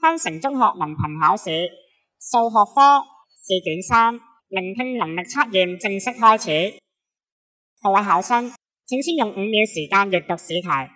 芬城中學文憑考試數學科試卷3聆聽能力測驗正式開始。各位考生，請先用5秒時間閱讀試題。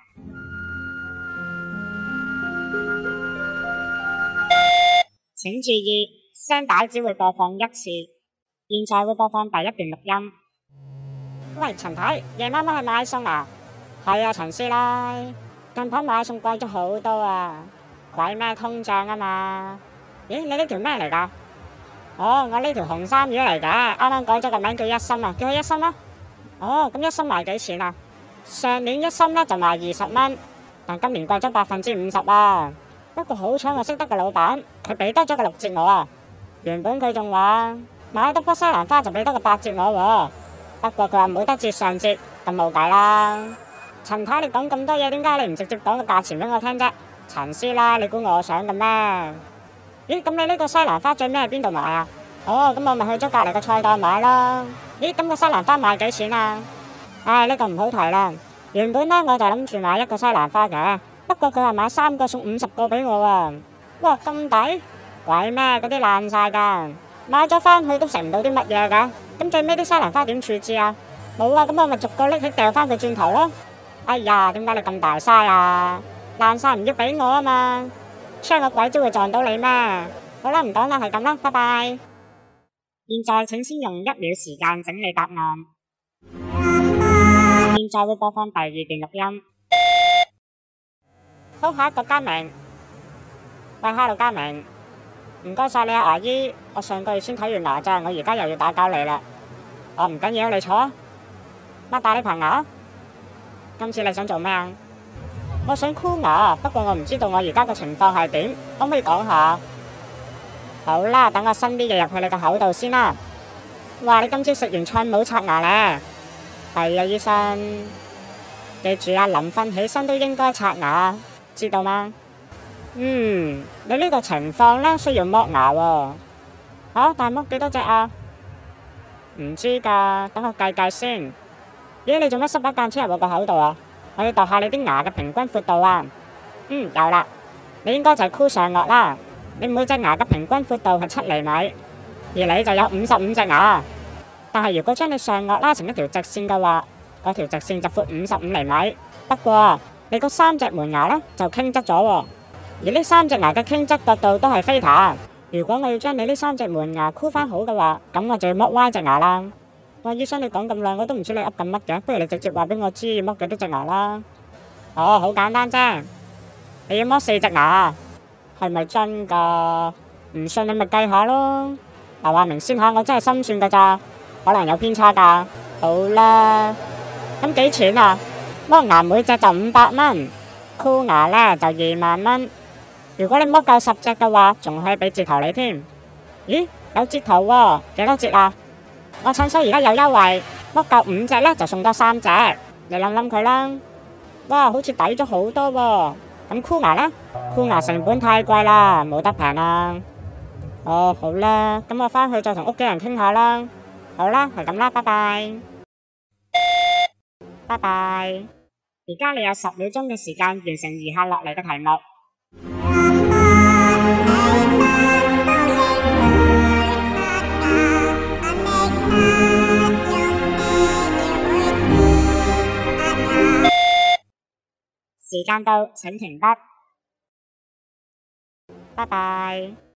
請注意，聲帶只會播放1次。現在會播放第一段錄音。喂，陳太，夜媽媽去買餸啊？係啊，陳師奶，近排買餸貴咗好多啊！鬼咩通脹啊嘛？咦，你呢條咩嚟㗎？哦，我呢條紅衫魚嚟嘅，啱啱改咗個名叫一心啊，叫佢一心啦。哦，咁一心賣幾錢啊？上年一心呢就賣20蚊，但今年貴咗50%啊。不過好彩我識得個老闆，佢俾多咗個6折我啊。原本佢仲話買多棵西蘭花就俾多個8折我喎，不過佢話冇得折上折，咁冇計啦。陳太，你講咁多嘢，點解你唔直接講個價錢俾我聽啫？陳師奶，你估我想嘅咩？咦，咁你呢個西蘭花最尾喺邊度買啊？哦，咁我咪去咗隔籬個菜檔買啦。咦，咁個西蘭花賣幾錢啊？唉，呢個唔好提啦。原本呢，我就諗住買1個西蘭花嘅，不過佢話買3個送50個俾我啊。哇，咁抵？鬼咩？嗰啲爛晒噶，買咗翻去都食唔到啲乜嘢噶。咁最尾啲西蘭花點處置啊？冇啊，咁我咪逐個拎起掉翻佢轉頭咯。哎呀，點解你咁大嘥啊？爛晒唔要俾我啊嘛，傷個鬼都會撞到你咩？好啦，唔講啦，係咁啦，拜拜。現在請先用1秒時間整理答案。現在會播放第2段錄音。好，下一個嘉明。喂，hello，嘉明，唔該晒你啊，牙醫。我上個月先睇完牙咋，我而家又要打攪你啦。我唔緊要，你坐啊。擘大你棚牙。今次你想做咩啊？我想箍牙，不過我唔知道我而家嘅情況係點，可唔可以講下？好啦，等我伸啲嘢入去你個口度先啦。哇，你今朝食完菜冇刷牙咧？係啊，醫生。記住啊，臨瞓起身都應該刷牙，知道嗎？你呢個情況呢，需要剝牙喎。但係剝幾多隻啊？唔知㗎，等我計計先。咦，你做乜塞把間車入我個口度啊？我要度下你啲牙嘅平均闊度啊。有啦，你應該就係箍上顎啦。你每隻牙嘅平均闊度係7厘米，而你就有55隻牙。但係如果將你上顎拉成一條直線嘅話，嗰條直線就闊55厘米。不過你嗰3隻門牙呢，就傾側咗喎，而呢3隻牙嘅傾側角度都係θ。如果我要將你呢3隻門牙箍翻好嘅話，咁我就要剝歪隻牙啦。喂，醫生，你講咁耐我都唔知你噏緊乜嘅，不如你直接話俾我知剝幾多隻牙啦。好簡單啫，你要剝4隻牙，係咪真噶？唔信你咪計下咯。嗱，話明先下，我真係心算噶咋，可能有偏差噶。好啦，咁幾錢啊？剝牙每隻就500蚊，箍牙呢就2萬蚊。如果你剝夠10隻嘅話，仲可以俾折頭你添。咦，有折頭喎？幾多折啊？我診所而家有優惠，剝夠5隻呢就送多3隻，你諗諗佢啦。哇，好似抵咗好多喎。咁箍牙呢？箍牙成本太貴啦，冇得平啊。好啦，咁我返去再同屋企人傾下啦。好啦，係咁啦，拜拜。拜拜。而家你有10秒鐘嘅時間完成餘下落嚟嘅題目。時間到，請停筆。拜拜。